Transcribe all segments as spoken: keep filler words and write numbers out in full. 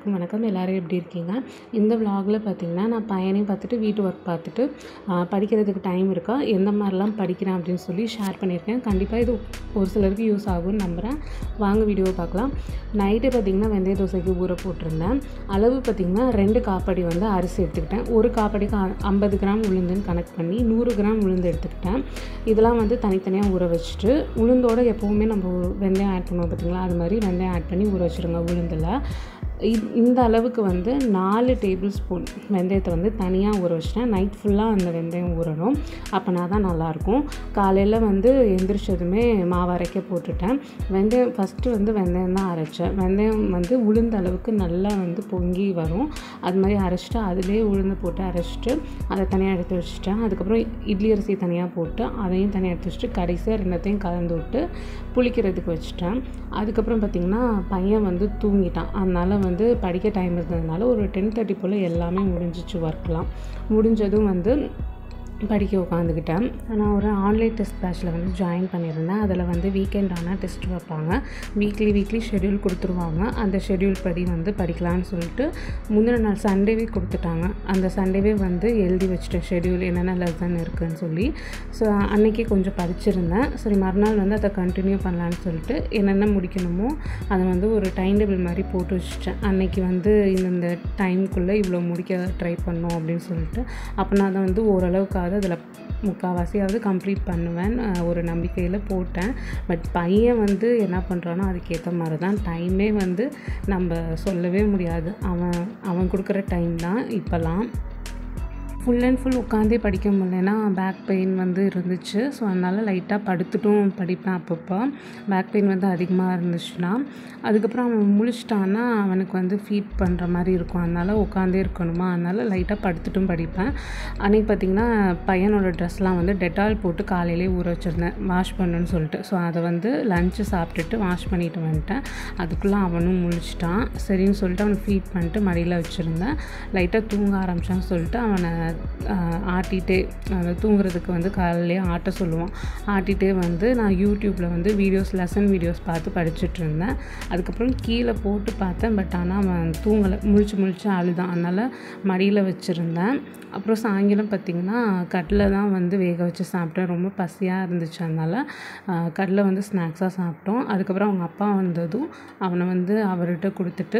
எல்லாருக்கும் வணக்கம். எல்லோரும் எப்படி இருக்கீங்க? இந்த விலாகில் பார்த்திங்கன்னா நான் பையனையும் பார்த்துட்டு வீட்டு ஒர்க் பார்த்துட்டு படிக்கிறதுக்கு டைம் இருக்கா, எந்த மாதிரிலாம் படிக்கிறேன் அப்படின்னு சொல்லி ஷேர் பண்ணியிருக்கேன். கண்டிப்பாக இது ஒரு சிலருக்கு யூஸ் ஆகும்னு நம்புகிறேன். வாங்க வீடியோவை பார்க்கலாம். நைட்டு பார்த்திங்கன்னா வெந்தய தோசைக்கு ஊற போட்டிருந்தேன். அளவு பார்த்திங்கன்னா ரெண்டு காப்படி வந்து அரிசி எடுத்துக்கிட்டேன். ஒரு காப்படிக்கு ஐம்பது கிராம் உளுந்துன்னு கணக்கு பண்ணி நூறு கிராம் உளுந்து எடுத்துக்கிட்டேன். இதெல்லாம் வந்து தனித்தனியாக ஊற வச்சுட்டு உளுந்தோடு எப்போவுமே நம்ம வெந்தயம் ஆட் பண்ணுவோம் பார்த்திங்களா, அது மாதிரி வெந்தயம் ஆட் பண்ணி ஊற வச்சுருங்க. உளுந்தில் இந்த அளவுக்கு வந்து நாலு டேபிள் ஸ்பூன் வெந்தயத்தை வந்து தனியாக ஊற வச்சிட்டேன். நைட் ஃபுல்லாக அந்த வெந்தயம் ஊறணும், அப்போனா தான் நல்லாயிருக்கும். காலையில் வந்து எந்திரிச்சதுமே மாவு அரைக்க போட்டுட்டேன். வெந்தயம் ஃபஸ்ட்டு வந்து வெந்தயம் தான் அரைச்சேன். வெந்தயம் வந்து உளுந்த அளவுக்கு நல்லா வந்து பொங்கி வரும். அது மாதிரி அரைச்சிட்டு அதிலே உளுந்து போட்டு அரைச்சிட்டு அதை தனியாக எடுத்து வச்சுட்டேன். அதுக்கப்புறம் இட்லி அரிசி தனியாக போட்டு அதையும் தனியாக எடுத்து வச்சுட்டு கடைசியாக ரெண்டத்தையும் கலந்து விட்டு புளிக்கிறதுக்கு வச்சுட்டேன். அதுக்கப்புறம் பார்த்திங்கன்னா பையன் வந்து தூங்கிட்டான். அதனால் வந்து வந்து படிக்க டைம் இருந்ததுனால ஒரு டென் தேர்ட்டி போல் எல்லாமே முடிஞ்சிச்சு. ஒர்க்லாம் முடிஞ்சதும் வந்து படிக்க உட்காந்துக்கிட்டேன். நான் ஒரு ஆன்லைன் டெஸ்ட் பேட்சில் வந்து ஜாயின் பண்ணியிருந்தேன். அதில் வந்து வீக்கெண்ட் ஆனால் டெஸ்ட் வைப்பாங்க. வீக்லி வீக்லி ஷெட்யூல் கொடுத்துருவாங்க. அந்த ஷெட்யூல் படி வந்து படிக்கலான்னு சொல்லிட்டு முந்தின நாள் சண்டேவே கொடுத்துட்டாங்க. அந்த சண்டேவே வந்து எழுதி வச்சுட்டேன் ஷெட்யூல் என்னென்ன லெசன் இருக்குதுன்னு சொல்லி. ஸோ அன்றைக்கி கொஞ்சம் படிச்சிருந்தேன். சரி மறுநாள் வந்து அதை கண்டினியூ பண்ணலான்னு சொல்லிட்டு என்னென்ன முடிக்கணுமோ அதை வந்து ஒரு டைம் டேபிள் மாதிரி போட்டு வச்சுட்டேன். அன்றைக்கி வந்து இந்த டைமுக்குள்ளே இவ்வளோ முடிக்க ட்ரை பண்ணோம் அப்படின்னு சொல்லிட்டு அப்போ நான் அதை வந்து ஓரளவுக்கு அதில் முக்கால்வாசியாவது கம்ப்ளீட் பண்ணுவேன் ஒரு நம்பிக்கையில் போட்டேன். பட் பையன் வந்து என்ன பண்ணுறானோ அதுக்கேற்ற மாதிரி தான். டைமே வந்து நம்ம சொல்லவே முடியாது. அவன் அவன் கொடுக்குற டைம் தான் இப்போல்லாம். ஃபுல் அண்ட் ஃபுல் உட்காந்தே படிக்க முடியலன்னா பேக் பெயின் வந்து இருந்துச்சு. ஸோ அதனால் லைட்டாக படுத்துட்டும் படிப்பேன். அப்பப்போ பேக் பெயின் வந்து அதிகமாக இருந்துச்சுன்னா அதுக்கப்புறம் அவன் முழிச்சிட்டான்னா அவனுக்கு வந்து ஃபீட் பண்ணுற மாதிரி இருக்கும். அதனால் உட்காந்தே இருக்கணுமா, அதனால் லைட்டாக படுத்துட்டும் படிப்பேன். அன்றைக்கி பார்த்திங்கன்னா பையனோட ட்ரெஸ்லாம் வந்து டெட்டால் போட்டு காலையிலே ஊற வச்சுருந்தேன் வாஷ் பண்ணுன்னு சொல்லிட்டு. ஸோ அதை வந்து லஞ்சு சாப்பிட்டுட்டு வாஷ் பண்ணிட்டு வந்துட்டேன். அதுக்குள்ளே அவனும் முழிச்சிட்டான். சரின்னு சொல்லிட்டு அவனை ஃபீட் பண்ணிட்டு மடியில் வச்சுருந்தேன். லைட்டாக தூங்க ஆரம்பித்தான்னு சொல்லிட்டு அவனை ஆட்டிகிட்டே அதை தூங்குறதுக்கு வந்து காலையிலே ஆட்ட சொல்லுவான். ஆட்டிகிட்டே வந்து நான் யூடியூப்பில் வந்து வீடியோஸ் லெசன் வீடியோஸ் பார்த்து படிச்சுட்டு இருந்தேன். அதுக்கப்புறம் கீழே போட்டு பார்த்தேன். பட் ஆனால் அவன் தூங்கலை, முழிச்சு முழிச்சு அழுதான். அதனால் மடியில் வச்சுருந்தேன். அப்புறம் சாயங்காலம் பார்த்திங்கன்னா கடலை தான் வந்து வேக வச்சு சாப்பிட்டேன். ரொம்ப பசியாக இருந்துச்சு. அதனால் கடலை வந்து ஸ்நாக்ஸாக சாப்பிட்டோம். அதுக்கப்புறம் அவங்க அப்பா வந்ததும் அவனை வந்து அவர்கிட்ட கொடுத்துட்டு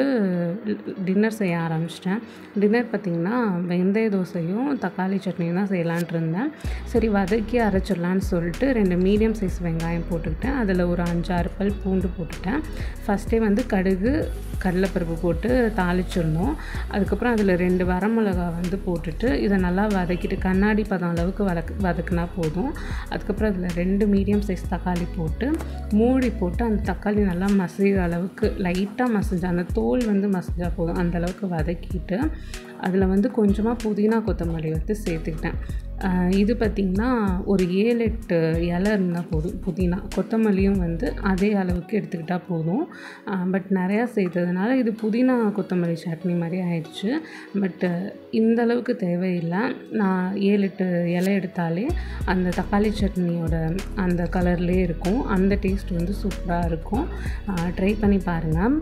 டின்னர் செய்ய ஆரம்பிச்சிட்டேன். டின்னர் பார்த்திங்கன்னா வெந்தய தோசையும் தக்காளி சட்னியும் தான் செய்யலான்ட்டு இருந்தேன். சரி வதக்கி அரைச்சிடலான்னு சொல்லிட்டு ரெண்டு மீடியம் சைஸ் வெங்காயம் போட்டுக்கிட்டேன். அதில் ஒரு அஞ்சாறு பல் பூண்டு போட்டுட்டேன். ஃபஸ்ட்டே வந்து கடுகு கடலைப்பருப்பு போட்டு தாளிச்சிடணும். அதுக்கப்புறம் அதில் ரெண்டு வரமிளகா வந்து போட்டுட்டு இதை நல்லா வதக்கிட்டு கண்ணாடி பதம் அளவுக்கு வதக்கு வதக்குனா போதும். அதுக்கப்புறம் அதில் ரெண்டு மீடியம் சைஸ் தக்காளி போட்டு மூடி போட்டு அந்த தக்காளி நல்லா மசிகிற அளவுக்கு லைட்டாக மசிஞ்சா அந்த தோல் வந்து மசிஞ்சால் போதும் அந்த அளவுக்கு வதக்கிட்டு அதில் வந்து கொஞ்சமாக புதினா கொத்தமல்லி வந்து சேர்த்துக்கிட்டேன். இது பார்த்திங்கன்னா ஒரு ஏழு எட்டு இலை இருந்தால் போதும். புதினா கொத்தமல்லியும் வந்து அதே அளவுக்கு எடுத்துக்கிட்டால் போதும். பட் நிறையா சேர்த்ததுனால இது புதினா கொத்தமல்லி சட்னி மாதிரி ஆயிடுச்சு. பட் இந்த அளவுக்கு தேவையில்லை. நான் ஏழு எட்டு இலை எடுத்தாலே அந்த தக்காளி சட்னியோட அந்த கலர்லேயே இருக்கும். அந்த டேஸ்ட் வந்து சூப்பராக இருக்கும். ட்ரை பண்ணி பாருங்கள்.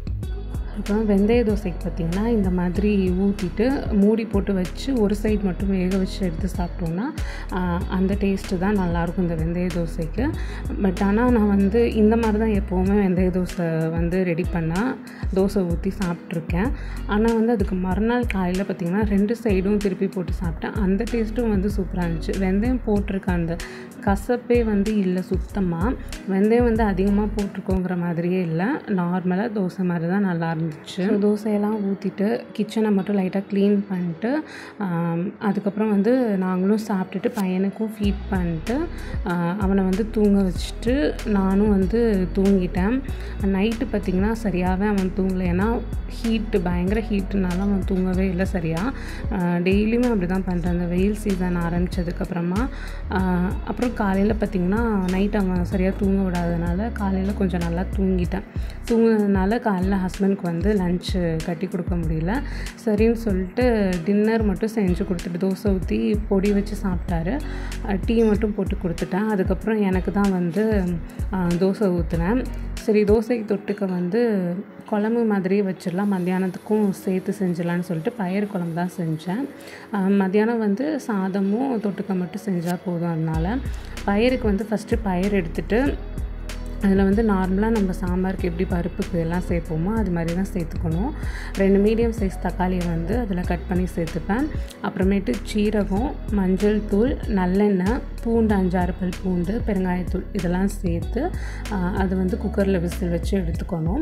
அப்புறம் வெந்தய தோசைக்கு பார்த்திங்கன்னா இந்த மாதிரி ஊற்றிட்டு மூடி போட்டு வச்சு ஒரு சைடு மட்டும் வேக வச்சு எடுத்து சாப்பிட்டோன்னா அந்த டேஸ்ட்டு தான் நல்லாயிருக்கும் இந்த வெந்தய தோசைக்கு. பட் ஆனால் நான் வந்து இந்த மாதிரி தான் எப்போவுமே வெந்தய தோசை வந்து ரெடி பண்ணால் தோசை ஊற்றி சாப்பிட்ருக்கேன். ஆனால் வந்து அதுக்கு மறுநாள் காலையில் பார்த்திங்கன்னா ரெண்டு சைடும் திருப்பி போட்டு சாப்பிட்டேன். அந்த டேஸ்ட்டும் வந்து சூப்பராக இருந்துச்சு. வெந்தயம் போட்டிருக்க அந்த கசப்பே வந்து இல்லை சுத்தமாக. வெந்தயம் வந்து அதிகமாக போட்டிருக்கோங்கிற மாதிரியே இல்லை, நார்மலாக தோசை மாதிரி தான் நல்லா இருந்துச்சு. தோசையெல்லாம் ஊற்றிட்டு கிச்சனை மட்டும் லைட்டாக க்ளீன் பண்ணிட்டு அதுக்கப்புறம் வந்து நாங்களும் சாப்பிட்டுட்டு பையனுக்கும் ஃபீட் பண்ணிட்டு அவனை வந்து தூங்க வச்சுட்டு நானும் வந்து தூங்கிட்டேன். நைட்டு பார்த்திங்கன்னா சரியாகவே அவன் தூங்கலை. ஏன்னா ஹீட்டு பயங்கர ஹீட்டுனால அவன் தூங்கவே இல்லை சரியாக. டெய்லியுமே அப்படி தான் பண்ணுறேன் அந்த வெயில் சீசன் ஆரம்பித்ததுக்கப்புறமா. அப்புறம் காலையில் பார்த்திங்கன்னா நைட் அவன் சரியாக தூங்க விடாதனால காலையில் கொஞ்சம் நல்லா தூங்கிட்டேன். தூங்கினதுனால காலையில் ஹஸ்பண்டுக்கு வந்து லஞ்சு கட்டி கொடுக்க முடியல. சரின்னு சொல்லிட்டு டின்னர் மட்டும் செஞ்சு கொடுத்துட்டு தோசை ஊற்றி பொடி வச்சு சாப்பிட்டாரு. டீ மட்டும் போட்டு கொடுத்துட்டேன். அதுக்கப்புறம் எனக்கு தான் வந்து தோசை ஊற்றினேன். சரி தோசைக்கு தொட்டுக்க வந்து குழம்பு மாதிரியே வச்சிடலாம், மத்தியானத்துக்கும் சேர்த்து செஞ்சிடலான்னு சொல்லிட்டு பயிறு குழம்பு தான் செஞ்சேன். மத்தியானம் வந்து சாதமும் தொட்டுக்க மட்டும் செஞ்சால் போதும். அதனால் பயிருக்கு வந்து ஃபஸ்ட்டு பயிர் எடுத்துகிட்டு அதில் வந்து நார்மலாக நம்ம சாம்பாருக்கு எப்படி பருப்புக்கு எல்லாம் சேர்ப்போமோ அது மாதிரி தான் சேர்த்துக்கணும். ரெண்டு மீடியம் சைஸ் தக்காளியை வந்து அதில் கட் பண்ணி சேர்த்துப்பேன். அப்புறமேட்டு சீரகம், மஞ்சள் தூள், நல்லெண்ணெய், பூண்டு அஞ்சாறு பல் பூண்டு, பெருங்காயத்தூள் இதெல்லாம் சேர்த்து அது வந்து குக்கரில் விசில் வச்சு எடுத்துக்கணும்.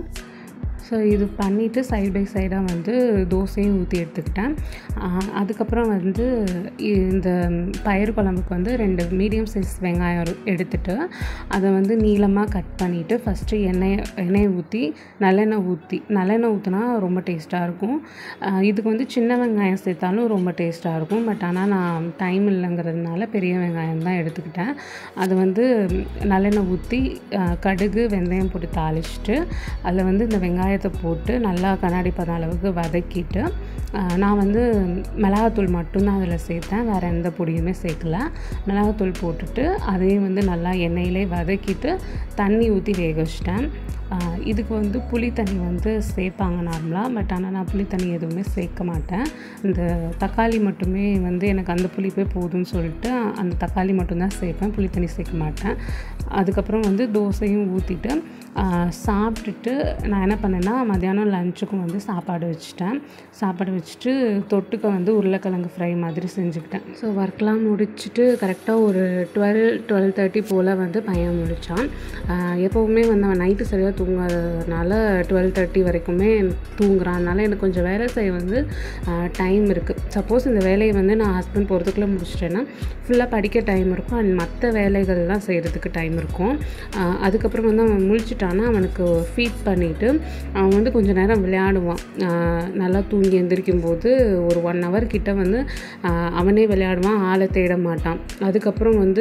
ஸோ இது பண்ணிவிட்டு சைட் பை சைடாக வந்து தோசையும் ஊற்றி எடுத்துக்கிட்டேன். அதுக்கப்புறம் வந்து இந்த பயிறு குழம்புக்கு வந்து ரெண்டு மீடியம் சைஸ் வெங்காயம் எடுத்துகிட்டு அதை வந்து நீளமாக கட் பண்ணிவிட்டு ஃபஸ்ட்டு எண்ணெய் எண்ணெயை ஊற்றி நல்லெண்ணெய் ஊற்றி நல்லெண்ணெய் ஊற்றினா ரொம்ப டேஸ்ட்டாக இருக்கும். இதுக்கு வந்து சின்ன வெங்காயம் சேர்த்தாலும் ரொம்ப டேஸ்ட்டாக இருக்கும். பட் ஆனால் நான் டைம் இல்லைங்கிறதுனால பெரிய வெங்காயம் தான் எடுத்துக்கிட்டேன். அது வந்து நல்லெண்ணெய் ஊற்றி கடுகு வெந்தயம் போட்டு தாளிச்சிட்டு அதில் வந்து இந்த வெங்காயம் போட்டு நல்லா கண்ணாடி பதம் அளவுக்கு வதக்கிட்டு நான் வந்து மிளகாத்தூள் மட்டும்தான் அதில் சேர்த்தேன், வேறு எந்த பொடியுமே சேர்க்கல. மிளகாத்தூள் போட்டுட்டு அதையும் வந்து நல்லா எண்ணெயிலே வதக்கிட்டு தண்ணி ஊற்றி வேக வச்சிட்டேன். இதுக்கு வந்து புளி தண்ணி வந்து சேர்ப்பாங்க நார்மலாக, பட் ஆனால் நான் புளி தண்ணி எதுவுமே சேர்க்க மாட்டேன். இந்த தக்காளி மட்டுமே வந்து எனக்கு அந்த புளிப்பே போதும்னு சொல்லிட்டு அந்த தக்காளி மட்டும்தான் சேர்ப்பேன், புளி தண்ணி சேர்க்க மாட்டேன். அதுக்கப்புறம் வந்து தோசையும் ஊற்றிட்டு சாப்பிட்டுட்டு நான் என்ன பண்ணேன்னா மத்தியானம் லஞ்சுக்கும் வந்து சாப்பாடு வச்சுட்டேன். சாப்பாடு வச்சுட்டு தொட்டுக்க வந்து உருளைக்கிழங்கு ஃப்ரை மாதிரி செஞ்சுக்கிட்டேன். ஸோ ஒர்க்லாம் முடிச்சுட்டு கரெக்டாக ஒரு டுவெல் டுவெல் தேர்ட்டி போல் வந்து பையன் முடித்தான். எப்போவுமே வந்து அவன் நைட்டு சரியாக தூங்காததுனால டுவெல் தேர்ட்டி வரைக்குமே தூங்குறான். அதனால் எனக்கு கொஞ்சம் வேலை செய்ய வந்து டைம் இருக்குது. சப்போஸ் இந்த வேலையை வந்து நான் ஹஸ்பண்ட் போகிறதுக்குள்ளே முடிச்சிட்டேன்னா ஃபுல்லாக படிக்க டைம் இருக்கும் அண்ட் மற்ற வேலைகள்லாம் செய்கிறதுக்கு டைம் இருக்கும். அதுக்கப்புறம் வந்து அவன் முழிச்சிட்டான்னா அவனுக்கு ஃபீட் பண்ணிவிட்டு அவன் வந்து கொஞ்சம் நேரம் விளையாடுவான். நல்லா தூங்கி எந்திரிக்கும் போது ஒரு ஒன் ஹவர் கிட்ட வந்து அவனே விளையாடுவான், ஆளை தேட மாட்டான். அதுக்கப்புறம் வந்து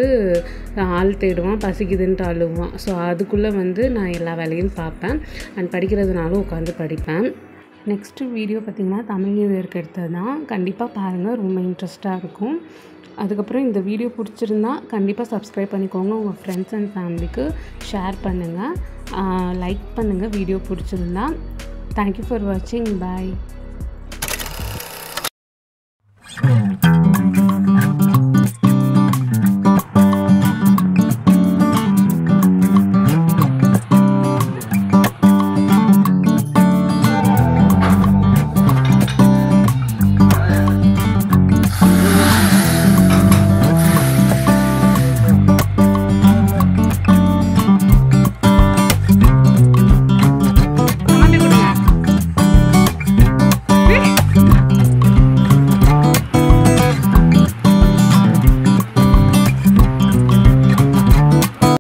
ஆள் தேடுவான், பசிக்குதுன்ட்டு அழுவான். ஸோ அதுக்குள்ளே வந்து நான் எல்லா வேலையும் பார்ப்பேன் அண்ட் படிக்கிறதுனாலும் உட்காந்து படிப்பேன். நெக்ஸ்ட்டு வீடியோ பார்த்திங்கன்னா தமிழ் நியூ இயர்க்கு எடுத்தது தான். கண்டிப்பாக பாருங்கள், ரொம்ப இன்ட்ரெஸ்ட்டாக இருக்கும். அதுக்கப்புறம் இந்த வீடியோ பிடிச்சிருந்தா கண்டிப்பாக சப்ஸ்கிரைப் பண்ணிக்கோங்க, உங்கள் ஃப்ரெண்ட்ஸ் அண்ட் ஃபேமிலிக்கு ஷேர் பண்ணுங்கள், லைக் பண்ணுங்கள் வீடியோ பிடிச்சிருந்தா. தேங்க்யூ ஃபார் வாட்சிங். பாய்.